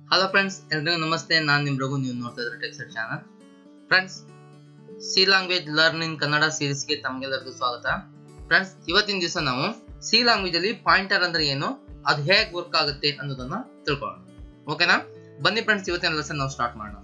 Hello friends, ಎಲ್ರಿಗೂ ನಮಸ್ತೆ. ನಾನು ನಿಮ್ಮ ರಘು. ನೀವು ನೋಡ್ತಾ ಇದ್ರೆ tech set channel. Friends, C language learning Kannada ಸೀರೀಸ್ಗೆ ತಮಗೆಲ್ಲರಿಗೂ ಸ್ವಾಗತ. ಫ್ರೆಂಡ್ಸ್, ಇವತ್ತಿನ ದಿವಸ ನಾವು ಸಿ ಲ್ಯಾಂಗ್ವೇಜ್ ಅಲ್ಲಿ ಪಾಯಿಂಟರ್ ಅಂದ್ರೆ ಏನು, ಅದು ಹೇಗೆ ವರ್ಕ್ ಆಗುತ್ತೆ ಅನ್ನೋದನ್ನ ತಿಳ್ಕೊಳ್ಳೋಣ. ಓಕೆನಾ? ಬನ್ನಿ ಫ್ರೆಂಡ್ಸ್, ಇವತ್ತಿನ ಲೆಸನ್ ನಾವು ಸ್ಟಾರ್ಟ್ ಮಾಡೋಣ.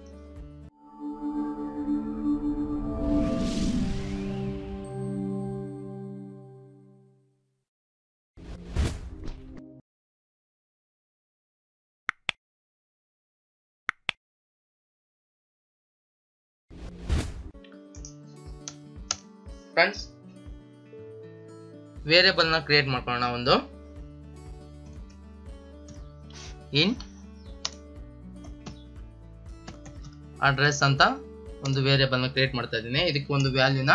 ಫ್ರೆಂಡ್ಸ್, ವೇರಿಯಬಲ್ ನ ಕ್ರಿಯೇಟ್ ಮಾಡ್ಕೊಳ್ಳೋಣ. ಒಂದು ಇಂಟ್ ಅಡ್ರೆಸ್ ಅಂತ ಒಂದು ವೇರಿಯಬಲ್ ನ ಕ್ರಿಯೇಟ್ ಮಾಡ್ತಾ ಇದ್ದೀನಿ. ಇದಕ್ಕೆ ಒಂದು ವ್ಯಾಲ್ಯೂನ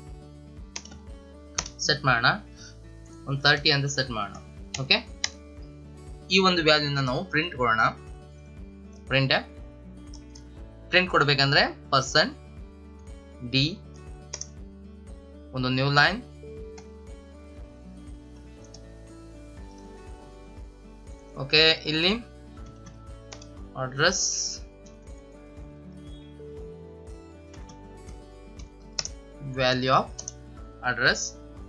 ಸೆಟ್ ಮಾಡೋಣ. ಒಂದು 30 ಅಂತ ಸೆಟ್ ಮಾಡೋಣ. ಓಕೆ, ಈ ಒಂದು ವ್ಯಾಲ್ಯೂನ ನಾವು ಪ್ರಿಂಟ್ ಕೊಡೋಣ. ಪ್ರಿಂಟ್ ಕೊಡ್ಬೇಕಂದ್ರೆ %d ಒಂದು ನ್ಯೂ ಲೈನ್, ಓಕೆ. ಇಲ್ಲಿ address value of address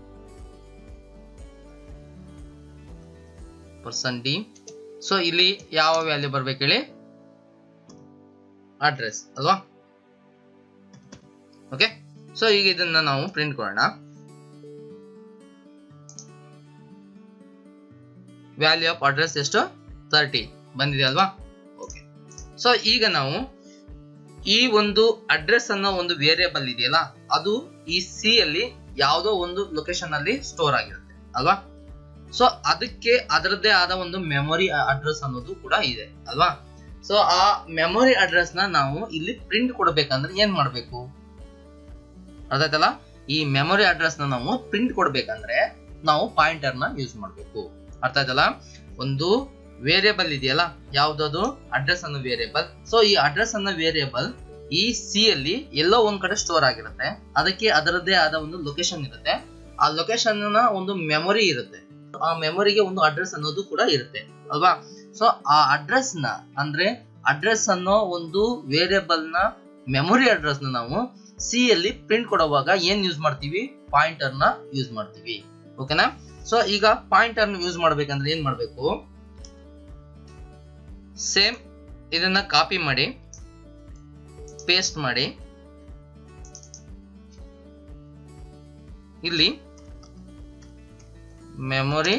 %d. So ಇಲ್ಲಿ ಯಾವ ವ್ಯಾಲ್ಯೂ ಬರ್ಬೇಕು ಹೇಳಿ? ಅಡ್ರೆಸ್ ಅಲ್ವಾ? ಓಕೆ, ಸೊ ಈಗ ಇದನ್ನ ನಾವು ಪ್ರಿಂಟ್ ಕೊಡೋಣ. ವ್ಯಾಲ್ಯೂ ಆಫ್ ಅಡ್ರೆಸ್ ಎಷ್ಟು? 30 ಬಂದಿದೆ ಅಲ್ವಾ? ಓಕೆ, ಸೊ ಈಗ ನಾವು ಈ ಒಂದು ಅಡ್ರೆಸ್ ಅನ್ನೋ ಒಂದು ವೇರಿಯಬಲ್ ಇದೆಯಲ್ಲ, ಅದು ಈ ಸಿ ಅಲ್ಲಿ ಯಾವುದೋ ಒಂದು ಲೊಕೇಶನ್ ಅಲ್ಲಿ ಸ್ಟೋರ್ ಆಗಿರುತ್ತೆ ಅಲ್ವಾ? ಸೊ ಅದಕ್ಕೆ ಅದರದ್ದೇ ಆದ ಒಂದು ಮೆಮೊರಿ ಅಡ್ರೆಸ್ ಅನ್ನೋದು ಕೂಡ ಇದೆ ಅಲ್ವಾ? ಸೊ ಆ ಮೆಮೊರಿ ಅಡ್ರೆಸ್ ನ ನಾವು ಇಲ್ಲಿ ಪ್ರಿಂಟ್ ಕೊಡ್ಬೇಕಂದ್ರೆ ಏನ್ ಮಾಡ್ಬೇಕು? ಅರ್ಥ ಆಯ್ತಲ್ಲ? ಈ ಮೆಮೊರಿ ಅಡ್ರೆಸ್ ನ ನಾವು ಪ್ರಿಂಟ್ ಕೊಡ್ಬೇಕಂದ್ರೆ ನಾವು ಪಾಯಿಂಟರ್ ನ ಯೂಸ್ ಮಾಡ್ಬೇಕು. ಅರ್ಥ ಆಯ್ತಲ್ಲ? ಒಂದು ವೇರಿಯಬಲ್ ಇದೆಯಲ್ಲ, ಯಾವ್ದದು? ಅಡ್ರೆಸ್ ಅನ್ನೋ ವೇರಿಯಬಲ್. ಸೊ ಈ ಅಡ್ರೆಸ್ ಅನ್ನೋ ವೇರಿಯಬಲ್ ಈ ಸಿ ಅಲ್ಲಿ ಎಲ್ಲೋ ಒಂದ್ ಕಡೆ ಸ್ಟೋರ್ ಆಗಿರುತ್ತೆ. ಅದಕ್ಕೆ ಅದರದ್ದೇ ಆದ ಒಂದು ಲೊಕೇಶನ್ ಇರುತ್ತೆ. ಆ ಲೊಕೇಶನ್ ನ ಒಂದು ಮೆಮೊರಿ ಇರುತ್ತೆ. ಆ ಮೆಮೊರಿಗೆ ಒಂದು ಅಡ್ರೆಸ್ ಅನ್ನೋದು ಕೂಡ ಇರುತ್ತೆ ಅಲ್ವಾ? ಸೊ ಆ ಅಡ್ರೆಸ್ ನ ಅಂದ್ರೆ ಅಡ್ರೆಸ್ ಅನ್ನೋ ಒಂದು ವೇರಿಯಬಲ್ ನ ಮೆಮೊರಿ ಅಡ್ರೆಸ್ ನ ನಾವು ಸಿ ಅಲ್ಲಿ ಪ್ರಿಂಟ್ ಕೊಡುವಾಗ ಏನ್ ಯೂಸ್ ಮಾಡ್ತೀವಿ? ಪಾಯಿಂಟರ್ ನ ಯೂಸ್ ಮಾಡ್ತೀವಿ. ಓಕೆನಾ? ಸೊ ಈಗ ಪಾಯಿಂಟರ್ ನ ಯೂಸ್ ಮಾಡ್ಬೇಕಂದ್ರೆ ಏನ್ ಮಾಡ್ಬೇಕು? ಸೇಮ್ ಇದನ್ನ ಕಾಪಿ ಮಾಡಿ ಪೇಸ್ಟ್ ಮಾಡಿ ಇಲ್ಲಿ ಮೆಮೊರಿ.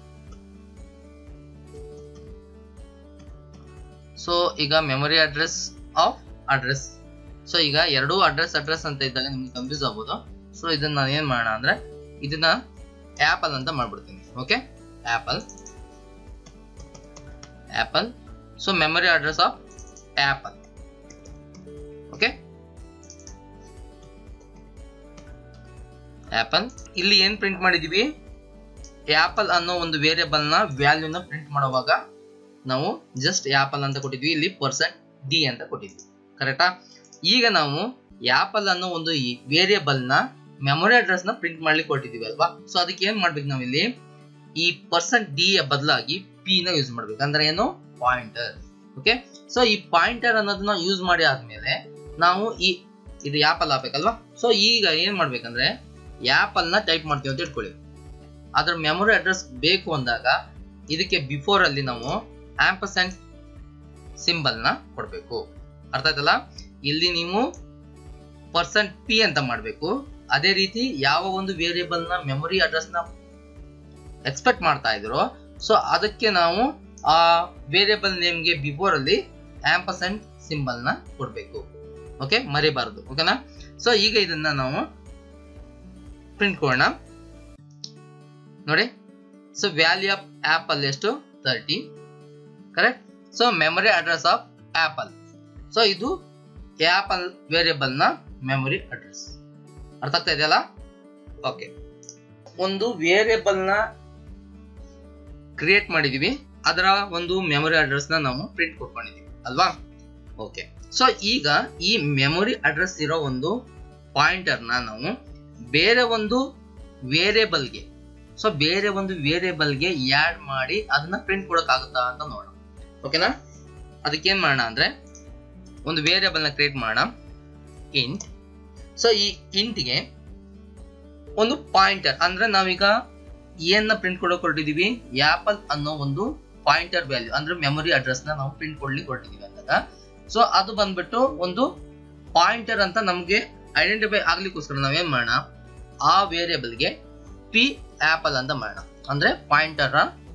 ಸೊ ಈಗ memory address of address. So ಈಗ ಎರಡು ಅಡ್ರೆಸ್ ಅಂತ ಇದ್ದಾಗ ನಿಮ್ಗೆ ಕನ್ಫ್ಯೂಸ್ ಆಗ್ಬೋದು. ಸೊ ಇದನ್ನ ನಾನು ಏನ್ ಮಾಡೋಣ ಅಂದ್ರೆ ಇದನ್ನ ಆಪಲ್ ಅಂತ ಮಾಡ್ಬಿಡ್ತೀನಿ. Okay, apple. So memory address of apple. Okay, apple. ಇಲ್ಲಿ ಏನ್ ಪ್ರಿಂಟ್ ಮಾಡಿದೀವಿ? ಆಪಲ್ ಅನ್ನೋ ಒಂದು ವೇರಿಯಬಲ್ ನ ವ್ಯಾಲ್ಯೂನ ಪ್ರಿಂಟ್ ಮಾಡುವಾಗ ನಾವು ಜಸ್ಟ್ ಆಪಲ್ ಅಂತ ಕೊಟ್ಟಿದ್ವಿ. ಇಲ್ಲಿ %d ಅಂತ ಕೊಟ್ಟಿದ್ವಿ. ಕರೆಕ್ಟಾ? ಈಗ ನಾವು ಆಪಲ್ ಅನ್ನೋ ಒಂದು ವೇರಿಯಬಲ್ ನ ಮೆಮೊರಿ ಅಡ್ರೆಸ್ ನ ಪ್ರಿಂಟ್ ಮಾಡ್ಲಿಕ್ಕೆ ಕೊಟ್ಟಿದೀವಿ ಅಲ್ವಾ? ಸೊ ಅದಕ್ಕೆ ಏನ್ ಮಾಡ್ಬೇಕು? ನಾವಿಲ್ಲಿ ಈ %d ಬದಲಾಗಿ p ನ ಯೂಸ್ ಮಾಡ್ಬೇಕು. ಅಂದ್ರೆ ಏನು? ಪಾಯಿಂಟರ್. ಓಕೆ, ಸೊ ಈ ಪಾಯಿಂಟರ್ ಅನ್ನೋದನ್ನ ಯೂಸ್ ಮಾಡಿ ಆದ್ಮೇಲೆ ನಾವು ಇದು ಆಪಲ್ ಆಗ್ಬೇಕಲ್ವಾ? ಸೊ ಈಗ ಏನ್ ಮಾಡ್ಬೇಕಂದ್ರೆ ಆಪಲ್ ನ ಟೈಪ್ ಮಾಡ್ತೀವಿ ಅಂತ ಇಟ್ಕೊಳ್ಳಿ. ಅದ್ರ ಮೆಮೊರಿ ಅಡ್ರೆಸ್ ಬೇಕು ಅಂದಾಗ ಇದಕ್ಕೆ ಬಿಫೋರ್ ಅಲ್ಲಿ ನಾವು ಆಂಪರ್ಸೆಂಟ್ ಸಿಂಬಲ್ ನ ಕೊಡ್ಬೇಕು. ಅರ್ಥ ಆಯ್ತಲ್ಲ? ಇಲ್ಲಿ ನೀವು %p ಅಂತ ಮಾಡ್ಬೇಕು. ಅದೇ ರೀತಿ ಯಾವ ಒಂದು ವೇರಿಯಬಲ್ ನ ಮೆಮೊರಿ ಅಡ್ರೆಸ್ ನ ಎಕ್ಸ್ಪೆಕ್ಟ್ ಮಾಡ್ತಾ ಇದ್ರು, ಸೊ ಅದಕ್ಕೆ ನಾವು ಆ ವೇರಿಯಬಲ್ ನೇಮ್ ಗೆ ಬಿಫೋರ್ ಅಲ್ಲಿ ಆಂಪರ್ಸೆಂಟ್ ಸಿಂಬಲ್ ನ ಕೊಡ್ಬೇಕು. ಓಕೆ, ಮರಿಬಾರದು. ಓಕೆನಾ? ಸೊ ಈಗ ಇದನ್ನ ನಾವು ಪ್ರಿಂಟ್ ಕೊಡೋಣ. ನೋಡಿ, ಸೊ ವ್ಯಾಲ್ಯೂ ಆಫ್ ಆಪಲ್ ಎಷ್ಟು? 30. Correct? So memory address of apple. So ಇದು ಆಪಲ್ ವೇರಿಯಬಲ್ ನ ಮೆಮೊರಿ ಅಡ್ರೆಸ್. ಅರ್ಥ ಆಗ್ತಾ ಇದೆಯಲ್ಲ? ಓಕೆ, ಒಂದು ವೇರಿಯಬಲ್ ನ ಕ್ರಿಯೇಟ್ ಮಾಡಿದೀವಿ, ಅದರ ಒಂದು ಮೆಮೊರಿ ಅಡ್ರೆಸ್ ನ ನಾವು ಪ್ರಿಂಟ್ ಕೊಟ್ಕೊಂಡಿದೀವಿ ಅಲ್ವಾ? ಓಕೆ, ಸೊ ಈಗ ಈ ಮೆಮೊರಿ ಅಡ್ರೆಸ್ ಇರೋ ಒಂದು ಪಾಯಿಂಟರ್ ನ ನಾವು ಬೇರೆ ಒಂದು ವೇರಿಯಬಲ್ಗೆ ಸೊ ಬೇರೆ ಒಂದು ವೇರಿಯೇಬಲ್ ಗೆ ಆಡ್ ಮಾಡಿ ಅದನ್ನ ಪ್ರಿಂಟ್ ಕೊಡಕ್ಕಾಗುತ್ತಾ ಅಂತ ನೋಡೋಣ. ಓಕೆನಾ? ಅದಕ್ಕೆ ಏನ್ ಮಾಡೋಣ ಅಂದ್ರೆ ಒಂದು ವೇರಿಯಬಲ್ ನ ಕ್ರಿಯೇಟ್ ಮಾಡೋಣ ಇಂಟ್. ಸೊ ಈ ಇಂಟ್ಗೆ ಒಂದು ಪಾಯಿಂಟರ್ ಅಂದ್ರೆ ನಾವೀಗ ಏನ ಪ್ರಿಂಟ್ ಕೊಡೋಕೆ ಹೊರಟಿದೀವಿ, ಆಪಲ್ ಅನ್ನೋ ಒಂದು ಪಾಯಿಂಟರ್ ವ್ಯಾಲ್ಯೂ ಅಂದ್ರೆ ಮೆಮೊರಿ ಅಡ್ರೆಸ್ ನ ನಾವು ಪ್ರಿಂಟ್ ಕೊಡ್ಲಿಕ್ಕೆ ಹೊರಟಿದೀವಿ ಅಂದಾಗ ಸೊ ಅದು ಬಂದ್ಬಿಟ್ಟು ಒಂದು ಪಾಯಿಂಟರ್ ಅಂತ ನಮ್ಗೆ ಐಡೆಂಟಿಫೈ ಆಗ್ಲಿಕ್ಕೋಸ್ಕರ ನಾವೇನ್ ಮಾಡೋಣ, ಆ ವೇರಿಯಬಲ್ ಗೆ ಪಿ ಆಪಲ್ ಅಂತ ಮಾಡೋಣ, ಅಂದ್ರೆ ಪಾಯಿಂಟರ್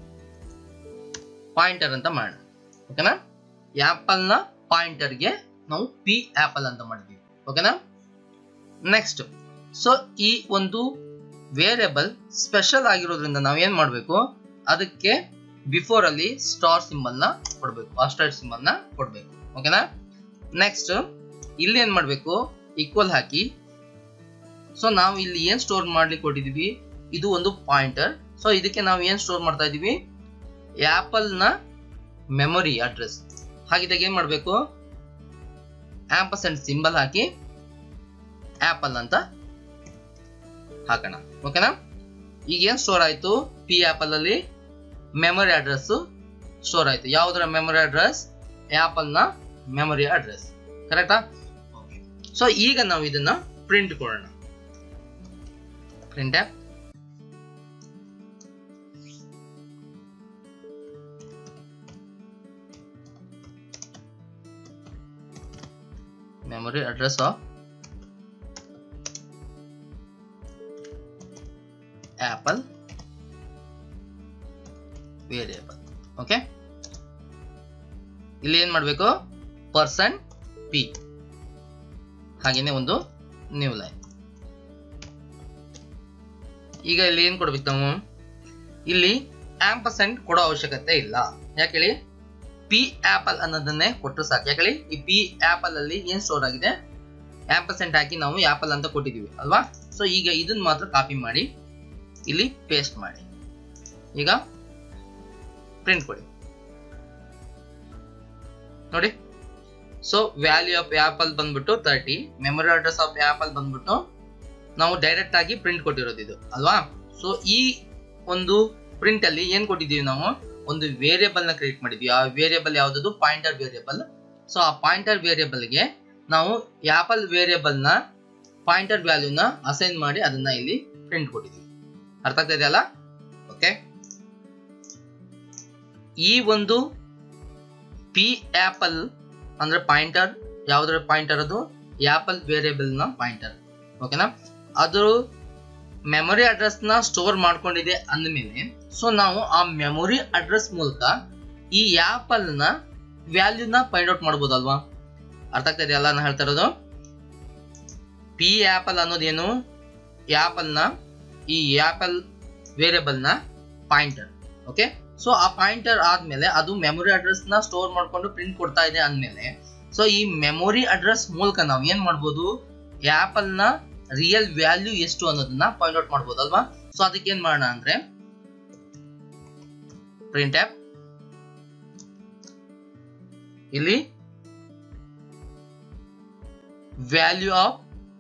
ಅಂತ ಮಾಡೋಣ. ಓಕೆನಾ, ಆಪಲ್ ನ ಪಾಯಿಂಟರ್ ಗೆ ನಾವು ಪಿ ಆಪಲ್ ಅಂತ ಮಾಡಿದ್ವಿ. ಓಕೆನಾ, ನೆಕ್ಸ್ಟ್ ಸೊ ಈ ಒಂದು ವೇರಿಯಬಲ್ ಸ್ಪೆಷಲ್ ಆಗಿರೋದ್ರಿಂದ ನಾವೇನ್ ಮಾಡ್ಬೇಕು, ಅದಕ್ಕೆ ಬಿಫೋರ್ ಅಲ್ಲಿ ಸ್ಟಾರ್ ಸಿಂಬಲ್ ನ ಕೊಡ್ಬೇಕು, ಆಸ್ಟರ್ ಸಿಂಬಲ್ ನ ಕೊಡ್ಬೇಕು. ಓಕೆನಾ, ನೆಕ್ಸ್ಟ್ ಇಲ್ಲಿ ಏನ್ ಮಾಡ್ಬೇಕು, ಈಕ್ವಲ್ ಹಾಕಿ. ಸೊ ನಾವು ಇಲ್ಲಿ ಏನ್ ಸ್ಟೋರ್ ಮಾಡ್ಲಿಕ್ಕೆ ಕೊಟ್ಟಿದೀವಿ, ಇದು ಒಂದು ಪಾಯಿಂಟರ್. ಸೊ ಇದಕ್ಕೆ ನಾವು ಏನ್ ಸ್ಟೋರ್ ಮಾಡ್ತಾ ಇದೀವಿ, ಆಪಲ್ ನ ಮೆಮೊರಿ ಅಡ್ರೆಸ್. ಹಾಗಿದ್ದಾಗ ಏನ್ ಮಾಡ್ಬೇಕು, ಆಂಪರ್ಸೆಂಟ್ ಸಿಂಬಲ್ ಹಾಕಿ ಆಪಲ್ ಅಂತ ಹಾಕೋಣ. ಓಕೆನಾ, ಈಗ ಏನ್ ಸ್ಟೋರ್ ಆಯ್ತು, ಪಿ ಆಪಲ್ ಅಲ್ಲಿ ಮೆಮೊರಿ ಅಡ್ರೆಸ್ ಸ್ಟೋರ್ ಆಯ್ತು. ಯಾವುದರ ಮೆಮೊರಿ ಅಡ್ರೆಸ್, ಆಪಲ್ ನ ಮೆಮೊರಿ ಅಡ್ರೆಸ್. ಕರೆಕ್ಟಾ? ಸೊ ಈಗ ನಾವು ಇದನ್ನ ಪ್ರಿಂಟ್ ಕೊಡೋಣ. Print memory address of apple variable. Okay, ಇಲ್ಲಿ ಏನ್ ಮಾಡ್ಬೇಕು, %p ಹಾಗೇನೆ ಒಂದು ನ್ಯೂ ಲೈನ್. ಈಗ ಇಲ್ಲಿ ಏನ್ ಕೊಡ್ಬೇಕು ನಾವು, ಇಲ್ಲಿ ಆಂಪರ್ಸೆಂಟ್ ಕೊಡೋ ಅವಶ್ಯಕತೆ ಇಲ್ಲ. ಯಾಕೆ ಹೇಳಿ, ಪಿ ಆಪಲ್ ಅನ್ನೋದನ್ನೇ ಕೊಟ್ಟರು ಸಾಕು. ಯಾಕೆ ಹೇಳಿ, ಈ ಪಿ ಆಪಲ್ ಅಲ್ಲಿ ಏನ್ ಸ್ಟೋರ್ ಆಗಿದೆ, ಆಂಪರ್ಸೆಂಟ್ ಹಾಕಿ ನಾವು ಆಪಲ್ ಅಂತ ಕೊಟ್ಟಿದೀವಿ ಅಲ್ವಾ. ಸೊ ಈಗ ಇದನ್ನ ಮಾತ್ರ ಕಾಪಿ ಮಾಡಿ ಇಲ್ಲಿ ಪೇಸ್ಟ್ ಮಾಡಿ, ಈಗ ಪ್ರಿಂಟ್ ಕೊಡಿ ನೋಡಿ. ಸೊ ವ್ಯಾಲ್ಯೂ ಆಫ್ ಆಪಲ್ ಬಂದ್ಬಿಟ್ಟು 30, ಮೆಮೊರಿ ಅಡ್ರೆಸ್ ಆಫ್ ಆಪಲ್ ಬಂದ್ಬಿಟ್ಟು ನಾವು ಡೈರೆಕ್ಟ್ ಆಗಿ ಪ್ರಿಂಟ್ ಕೊಟ್ಟಿರೋದು ಇದು ಅಲ್ವಾ. ಸೊ ಈ ಒಂದು ಪ್ರಿಂಟ್ ಅಲ್ಲಿ ಏನ್ ಕೊಟ್ಟಿದೀವಿ, ನಾವು ಒಂದು ವೇರಿಯಬಲ್ ನ ಕ್ರಿಯೇಟ್ ಮಾಡಿದ್ವಿ. ಆ ವೇರಿಯಬಲ್ ಯಾವ್ದು, ಪಾಯಿಂಟರ್ ವೇರಿಯಬಲ್. ಸೊ ಆ ಪಾಯಿಂಟರ್ ವೇರಿಯಬಲ್ ಗೆ ನಾವು ಆಪಲ್ ವೇರಿಯಬಲ್ ನ ಪಾಯಿಂಟರ್ ವ್ಯಾಲ್ಯೂನ ಅಸೈನ್ ಮಾಡಿ ಅದನ್ನ ಇಲ್ಲಿ ಪ್ರಿಂಟ್ ಕೊಟ್ಟಿದ್ವಿ. ಅರ್ಥ ಆಗ್ತಾ ಇದೆಯಲ್ಲ? ಓಕೆ, ಈ ಒಂದು ಪಿ ಆಪಲ್ ಅಂದ್ರೆ ಪಾಯಿಂಟರ್, ಯಾವ್ದ್ರ ಪಾಯಿಂಟರ್, ಅದು ಆಪಲ್ ವೇರಿಯಬಲ್ ನ ಪಾಯಿಂಟರ್. ಓಕೆನಾ, ಅದು ಮೆಮೊರಿ ಅಡ್ರೆಸ್ ನ ಸ್ಟೋರ್ ಮಾಡ್ಕೊಂಡಿದೆ ಅಂದ್ಮೇಲೆ ಸೊ ನಾವು ಆ ಮೆಮೊರಿ ಅಡ್ರೆಸ್ ಮೂಲಕ ಈ ಆಪಲ್ ನ ವ್ಯಾಲ್ಯೂನ ಫೈಂಡ್ ಔಟ್ ಮಾಡಬಹುದಲ್ವಾ. ಅರ್ಥ ಆಗ್ತಾ ಇದೆಯಲ್ಲ ನಾನು ಹೇಳ್ತಾ ಇರೋದು? ಪಿ ಆಪಲ್ ಅನ್ನೋದೇನು, ಆಪಲ್ ನ ಈ ಆಪಲ್ ವೇರಿಯಬಲ್ ನ ಪಾಯಿಂಟರ್. ಓಕೆ, ಸೊ ಆ ಪಾಯಿಂಟರ್ ಆದ್ಮೇಲೆ ಅದು ಮೆಮೊರಿ ಅಡ್ರೆಸ್ ನ ಸ್ಟೋರ್ ಮಾಡ್ಕೊಂಡು ಪ್ರಿಂಟ್ ಕೊಡ್ತಾ ಇದೆ ಅಂದ್ಮೇಲೆ ಸೊ ಈ ಮೆಮೊರಿ ಅಡ್ರೆಸ್ ಮೂಲಕ ನಾವು ಏನ್ ಮಾಡ್ಬೋದು, ಆಪಲ್ ನ ರಿಯಲ್ ವ್ಯಾಲ್ಯೂ ಎಷ್ಟು ಅನ್ನೋದನ್ನ ಫೈಂಡ್ ಔಟ್ ಮಾಡಬಹುದು ಅಲ್ವಾ. ಸೊ ಅದಕ್ಕೆ ಏನ್ ಮಾಡೋಣ ಅಂದ್ರೆ ಪ್ರಿಂಟ್ ಆಪ್, ಇಲ್ಲಿ ವ್ಯಾಲ್ಯೂ ಆಫ್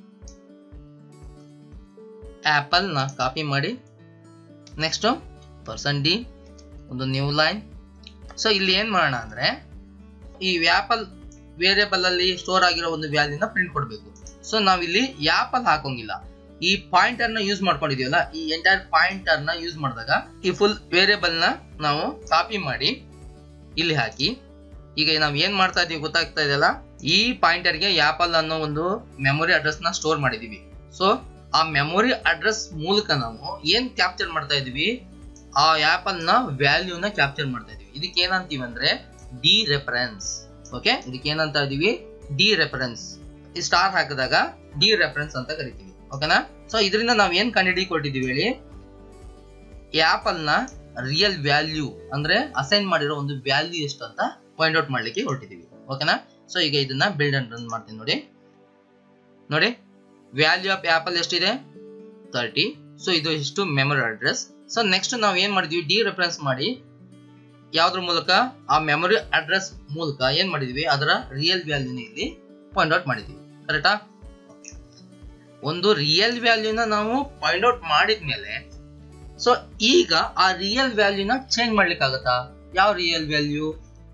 ಆಪಲ್ ನ ಕಾಪಿ ಮಾಡಿ, ನೆಕ್ಸ್ಟ್ %d ಒಂದು ನ್ಯೂ ಲೈನ್. ಸೊ ಇಲ್ಲಿ ಏನ್ ಮಾಡೋಣ ಅಂದ್ರೆ ಈ ಆಪಲ್ ವೇರಿಯಬಲ್ ಅಲ್ಲಿ ಸ್ಟೋರ್ ಆಗಿರೋ ಒಂದು ವ್ಯಾಲ್ಯೂನ ಪ್ರಿಂಟ್ ಕೊಡ್ಬೇಕು. ಸೊ ನಾವಿಲ್ಲಿ ಆಪಲ್ ಹಾಕೋಂಗಿಲ್ಲ, ಈ ಪಾಯಿಂಟರ್ ನ ಯೂಸ್ ಮಾಡ್ಕೊಂಡಿದೀವಲ್ಲ, ಈ ಎಂಟೈರ್ ಪಾಯಿಂಟರ್ ನ ಯೂಸ್ ಮಾಡಿದಾಗ ಈ ಫುಲ್ ವೇರಿಯಬಲ್ ನ ನಾವು ಕಾಪಿ ಮಾಡಿ ಇಲ್ಲಿ ಹಾಕಿ. ಈಗ ನಾವು ಏನ್ ಮಾಡ್ತಾ ಇದೀವಿ ಗೊತ್ತಾಗ್ತಾ ಇದೆಯಲ್ಲ, ಈ ಪಾಯಿಂಟರ್ ಗೆ ಆಪಲ್ ಅನ್ನೋ ಒಂದು ಮೆಮೊರಿ ಅಡ್ರೆಸ್ ನ ಸ್ಟೋರ್ ಮಾಡಿದೀವಿ. ಸೊ ಆ ಮೆಮೊರಿ ಅಡ್ರೆಸ್ ಮೂಲಕ ನಾವು ಏನ್ ಕ್ಯಾಪ್ಚರ್ ಮಾಡ್ತಾ ಇದೀವಿ, ಆ ಆಪಲ್ ನ ವ್ಯಾಲ್ಯೂನ ಕ್ಯಾಪ್ಚರ್ ಮಾಡ್ತಾ ಇದೀವಿ. ಇದಕ್ಕೆ ಏನಂತೀವಿ ಅಂದ್ರೆ ಡಿ ರೆಫರೆನ್ಸ್. ಓಕೆ, ಇದಕ್ಕೆ ಏನಂತ ಇದೀವಿ, ಡಿ ರೆಫರೆನ್ಸ್. ಈ ಸ್ಟಾರ್ ಹಾಕಿದಾಗ ಡಿ ರೆಫರೆನ್ಸ್ ಅಂತ ಕರಿತೀವಿ. ಓಕೆನಾ, ಸೊ ಇದರಿಂದ ನಾವ್ ಏನ್ ಕಂಡುಹಿಡಿ ಕೊಟ್ಟಿದೀವಿ ಹೇಳಿ, ಆಪಲ್ ನ ರಿಯಲ್ ವ್ಯಾಲ್ಯೂ ಅಂದ್ರೆ ಅಸೈನ್ ಮಾಡಿರೋ ಒಂದು ವ್ಯಾಲ್ಯೂ ಎಷ್ಟು ಅಂತ ಫೈಂಡ್ ಔಟ್ ಮಾಡ್ಲಿಕ್ಕೆ ಹೊರಟಿದೀವಿ. ಓಕೆನಾ, ಸೊ ಈಗ ಇದನ್ನ ಬಿಲ್ಡ್ ಅಂಡ್ ರನ್ ಮಾಡ್ತೀನಿ ನೋಡಿ. ನೋಡಿ ವ್ಯಾಲ್ಯೂ ಆಫ್ ಆಪಲ್ ಎಷ್ಟಿದೆ, 30. ಸೊ ಇದು ಎಷ್ಟು ಮೆಮೊರಿ ಅಡ್ರೆಸ್. ಸೊ ನೆಕ್ಸ್ಟ್ ನಾವ್ ಏನ್ ಮಾಡಿದ್ವಿ, ಡಿ ರೆಫರೆನ್ಸ್ ಮಾಡಿ ಯಾವ್ದ್ರ ಮೂಲಕ, ಆ ಮೆಮೊರಿ ಅಡ್ರೆಸ್ ಮೂಲಕ ಏನ್ ಮಾಡಿದ್ವಿ, ಅದರ ರಿಯಲ್ ವ್ಯಾಲ್ಯೂನ ಇಲ್ಲಿ ಫೈಂಡ್ ಔಟ್ ಮಾಡಿದ್ವಿ. ಕರೆಕ್ಟಾ? ಒಂದು ರಿಯಲ್ ವ್ಯಾಲ್ಯೂನ ನಾವು ಫೈಂಡ್ ಔಟ್ ಮಾಡಿದ್ಮೇಲೆ ಸೊ ಈಗ ಆ ರಿಯಲ್ ವ್ಯಾಲ್ಯೂನ ಚೇಂಜ್ ಮಾಡ್ಲಿಕ್ಕೆ ಆಗತ್ತಾ? ಯಾವ ರಿಯಲ್ ವ್ಯಾಲ್ಯೂ,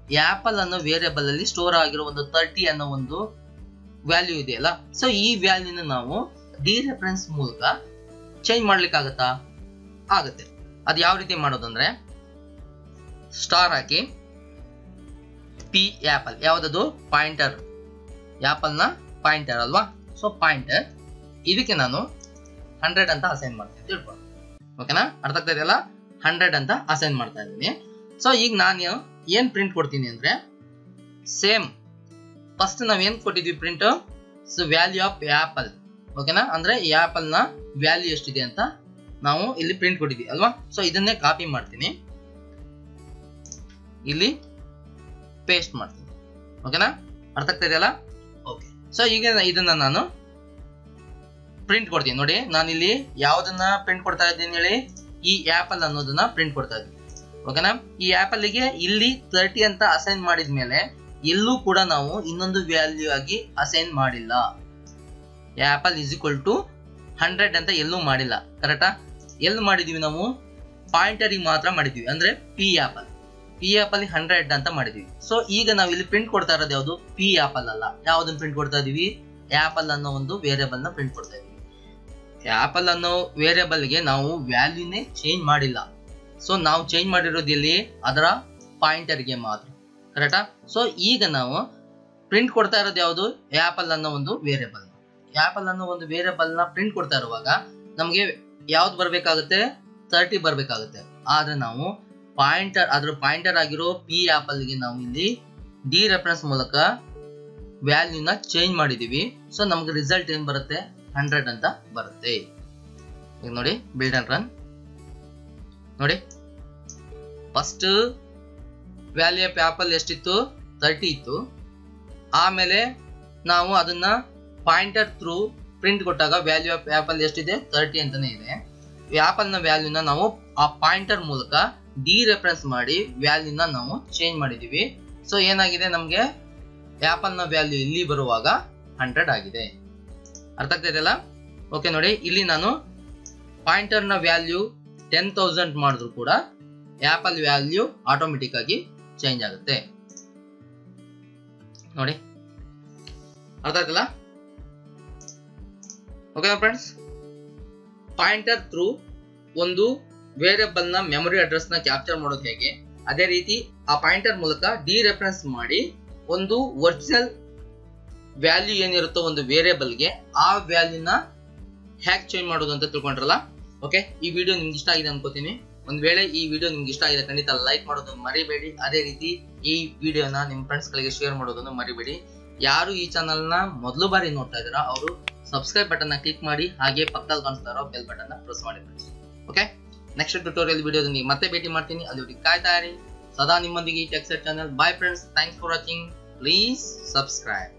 ಆಪಲ್ ಅನ್ನೋ ವೇರಿಯಬಲ್ ಅಲ್ಲಿ ಸ್ಟೋರ್ ಆಗಿರೋ ಒಂದು 30 ಅನ್ನೋ ಒಂದು ವ್ಯಾಲ್ಯೂ ಇದೆಯಲ್ಲ, ಸೊ ಈ ವ್ಯಾಲ್ಯೂನ ನಾವು ಡಿರೆಫರೆನ್ಸ್ ಮೂಲಕ ಚೇಂಜ್ ಮಾಡ್ಲಿಕ್ಕಾಗತ್ತಾ? ಆಗುತ್ತೆ. ಅದು ಯಾವ ರೀತಿ ಮಾಡೋದಂದ್ರೆ ಸ್ಟಾರ್ ಹಾಕಿ ಪಿ ಆಪಲ್, ಯಾವ್ದದು ಪಾಯಿಂಟರ್, ಆಪಲ್ ನ ಪಾಯಿಂಟರ್ ಅಲ್ವಾ, ಸೊ ಪಾಯಿಂಟರ್ ಇದಕ್ಕೆ ನಾನು 100 ಅಂತ ಅಸೈನ್ ಮಾಡ್ತೀನಿ ತಿಳ್ಕೊಂಡು. ಓಕೆನಾ, ಅರ್ಥ ಆಗ್ತಾ ಇದೆಯಲ್ಲ? 100 ಅಂತ ಅಸೈನ್ ಮಾಡ್ತಾ ಇದ್ದೀನಿ. ಸೊ ಈಗ ನಾನು ಏನ್ ಪ್ರಿಂಟ್ ಕೊಡ್ತೀನಿ ಅಂದ್ರೆ ಸೇಮ್ ಫಸ್ಟ್ ನಾವ್ ಏನ್ ಕೊಟ್ಟಿದ್ವಿ print, so value of apple. ಓಕೆನಾ, ಅಂದ್ರೆ ಆಪಲ್ ನ ವ್ಯಾಲ್ಯೂ ಎಷ್ಟಿದೆ ಅಂತ ನಾವು ಇಲ್ಲಿ ಪ್ರಿಂಟ್ ಕೊಟ್ಟಿದ್ವಿ ಅಲ್ವಾ. ಸೊ ಇದನ್ನೇ ಕಾಪಿ ಮಾಡ್ತೀನಿ, ಇಲ್ಲಿ ಪೇಸ್ಟ್ ಮಾಡ್ತೀನಿ. ಓಕೆನಾ, ಅರ್ಥ ಆಗ್ತಾ ಇದೆಯಲ್ಲ? ಓಕೆ, ಸೊ ಈಗ ಇದನ್ನ ನಾನು ಪ್ರಿಂಟ್ ಕೊಡ್ತೀನಿ. ನೋಡಿ ನಾನು ಇಲ್ಲಿ ಯಾವ್ದನ್ನ ಪ್ರಿಂಟ್ ಕೊಡ್ತಾ ಇದ್ದೀನಿ ಹೇಳಿ, ಈ ಆಪಲ್ ಅನ್ನೋದನ್ನ ಪ್ರಿಂಟ್ ಕೊಡ್ತಾ ಇದ್ದೀನಿ. ಓಕೆನಾ, ಈ ಆಪಲ್ ಗೆ ಇಲ್ಲಿ 30 ಅಂತ ಅಸೈನ್ ಮಾಡಿದ್ಮೇಲೆ ಎಲ್ಲೂ ಕೂಡ ನಾವು ಇನ್ನೊಂದು ವ್ಯಾಲ್ಯೂ ಆಗಿ ಅಸೈನ್ ಮಾಡಿಲ್ಲ. ಆಪಲ್ ಇಸ್ ಈಕ್ವಲ್ ಟು 100 ಅಂತ ಎಲ್ಲೂ ಮಾಡಿಲ್ಲ. ಕರೆಕ್ಟಾ? ಎಲ್ಲಿ ಮಾಡಿದೀವಿ ನಾವು? ಪಾಯಿಂಟರ್ ಮಾತ್ರ ಮಾಡಿದ್ವಿ, ಅಂದ್ರೆ ಪಿ ಆಪಲ್ 100 ಅಂತ ಮಾಡಿದ್ವಿ. ಸೊ ಈಗ ನಾವು ಇಲ್ಲಿ ಪ್ರಿಂಟ್ ಕೊಡ್ತಾ ಇರೋದು ಯಾವುದು? ಪಿ ಆಪಲ್ ಅಲ್ಲ. ಯಾವ್ದನ್ನ ಪ್ರಿಂಟ್ ಕೊಡ್ತಾ ಇದೀವಿ? ಆಪಲ್ ಅನ್ನೋ ಒಂದು ವೇರಿಯಬಲ್ ನ ಪ್ರಿಂಟ್ ಕೊಡ್ತಾ ಇದೀವಿ. ಆಪಲ್ ಅನ್ನೋ ವೇರಿಯಬಲ್ ಗೆ ನಾವು ವ್ಯಾಲ್ಯೂನೇ ಚೇಂಜ್ ಮಾಡಿಲ್ಲ. ಸೊ ನಾವು ಚೇಂಜ್ ಮಾಡಿರೋದು ಇಲ್ಲಿ ಅದರ ಪಾಯಿಂಟರ್ ಗೆ ಮಾತ್ರ. ಕರೆಕ್ಟಾ? ಸೊ ಈಗ ನಾವು ಪ್ರಿಂಟ್ ಕೊಡ್ತಾ ಇರೋದು ಯಾವುದು? ಆಪಲ್ ಅನ್ನೋ ಒಂದು ವೇರಿಯಬಲ್. ಆಪಲ್ ಅನ್ನೋ ಒಂದು ವೇರಿಯಬಲ್ ನ ಪ್ರಿಂಟ್ ಕೊಡ್ತಾ ಇರುವಾಗ ನಮ್ಗೆ ಯಾವ್ದು ಬರ್ಬೇಕಾಗುತ್ತೆ? 30 ಬರ್ಬೇಕಾಗುತ್ತೆ. ಆದ್ರೆ ನಾವು ಅದ್ರ ಪಾಯಿಂಟರ್ ಆಗಿರೋ ಪಿ ಆಪಲ್ ಗೆ ನಾವು ಇಲ್ಲಿ ಡಿ ರೆಫರೆನ್ಸ್ ಮೂಲಕ ವ್ಯಾಲ್ಯೂನ ಚೇಂಜ್ ಮಾಡಿದೀವಿ. ಸೊ ನಮ್ಗೆ ರಿಸಲ್ಟ್ ಏನ್ ಬರುತ್ತೆ? 100 ಅಂತ ಬರುತ್ತೆ. ಈಗ ನೋಡಿ, ಬಿಲ್ಡ್ ಅಂಡ್ ರನ್ ನೋಡಿ, ಫಸ್ಟ್ ವ್ಯಾಲ್ಯೂ ಆಫ್ ಆಪಲ್ ಎಷ್ಟಿತ್ತು? 30 ಇತ್ತು. ಆಮೇಲೆ ನಾವು ಅದನ್ನ ಪಾಯಿಂಟರ್ ಥ್ರೂ ಪ್ರಿಂಟ್ ಕೊಟ್ಟಾಗ ವ್ಯಾಲ್ಯೂ ಆಫ್ ಆಪಲ್ ಎಷ್ಟಿದೆ? 30 ಅಂತಾನೆ ಇದೆ. ಆಪಲ್ ನ ವ್ಯಾಲ್ಯೂನ ನಾವು ಆ ಪಾಯಿಂಟರ್ ಮೂಲಕ ಡಿ ರೆಫರೆನ್ಸ್ ಮಾಡಿ ವ್ಯಾಲ್ಯೂನ ನಾವು ಚೇಂಜ್ ಮಾಡಿದೀವಿ. ಸೊ ಏನಾಗಿದೆ, ನಮ್ಗೆ ಆಪಲ್ ನ ವ್ಯಾಲ್ಯೂ ಇಲ್ಲಿ ಬರುವಾಗ 100 ಆಗಿದೆ. ಅರ್ಥ ಆಗ್ತಾ ಇದೆಯಲ್ಲ? ಓಕೆ ನೋಡಿ, ಇಲ್ಲಿ ನಾನು ಪಾಯಿಂಟರ್ ನ ವ್ಯಾಲ್ಯೂ 10,000 ಮಾಡಿದ್ರು ಕೂಡ ಆಪಲ್ ವ್ಯಾಲ್ಯೂ ಆಟೋಮೆಟಿಕ್ ಆಗಿ ಚೇಂಜ್ ಆಗುತ್ತೆ. ನೋಡಿ, ಅರ್ಥ ಆಯ್ತಲ್ಲ? ಓಕೆ ಫ್ರೆಂಡ್ಸ್, ಪಾಯಿಂಟರ್ ಥ್ರೂ ಒಂದು ವೇರಿಯಬಲ್ ನ ಮೆಮೊರಿ ಅಡ್ರೆಸ್ ನ ಕ್ಯಾಪ್ಚರ್ ಮಾಡೋದು ಹೇಗೆ, ಅದೇ ರೀತಿ ಆ ಪಾಯಿಂಟರ್ ಮೂಲಕ ಡಿ ರೆಫರೆನ್ಸ್ ಮಾಡಿ ಒಂದು ಒರಿಜಿನಲ್ ವ್ಯಾಲ್ಯೂ ಏನಿರುತ್ತೋ ಒಂದು ವೇರಿಯಬಲ್ ಗೆ ಆ ವ್ಯಾಲ್ಯೂನ ಹ್ಯಾಕ್ ಚೇಂಜ್ ಮಾಡೋದು ಅಂತ ತಿಳ್ಕೊಂಡ್ರಲ್ಲ. ಓಕೆ, ಈ ವಿಡಿಯೋ ನಿಮ್ಗೆ ಇಷ್ಟ ಆಗಿದೆ ಅನ್ಕೋತೀನಿ. ಒಂದ್ ವೇಳೆ ಈ ವಿಡಿಯೋ ನಿಮ್ಗೆ ಇಷ್ಟ ಆಗಿದೆ ಖಂಡಿತ ಲೈಕ್ ಮಾಡೋದನ್ನು ಮರಿಬೇಡಿ. ಅದೇ ರೀತಿ ಈ ವಿಡಿಯೋನ ನಿಮ್ ಫ್ರೆಂಡ್ಸ್ ಗಳಿಗೆ ಶೇರ್ ಮಾಡೋದನ್ನು ಮರಿಬೇಡಿ. ಯಾರು ಈ ಚಾನಲ್ ನ ಮೊದಲು ಬಾರಿ ನೋಡ್ತಾ ಇದ್ದೀರಾ ಅವರು ಸಬ್ಸ್ಕ್ರೈಬ್ ಬಟನ್ ನ ಕ್ಲಿಕ್ ಮಾಡಿ, ಹಾಗೆ ಪಕ್ಕದಲ್ಲಿ ಕಾಣಿಸ್ತಾ ಇರೋ ಬೆಲ್ ಬಟನ್ ನ ಪ್ರೆಸ್ ಮಾಡಿ ಫ್ರೆಂಡ್ಸ್. ಓಕೆ, ನೆಕ್ಸ್ಟ್ ಟ್ಯುಟೋರಿಯಲ್ ವಿಡಿಯೋದೊಂದಿಗೆ ಮತ್ತೆ ಭೇಟಿ ಮಾಡ್ತೀನಿ. ಅಲ್ಲಿವರೆಗೆ ಕಾಯ್ತಾ ಇರಿ. ಸದಾ ನಿಮ್ಮೊಂದಿಗೆ tech set channel. Bye friends, thanks for watching. Please subscribe.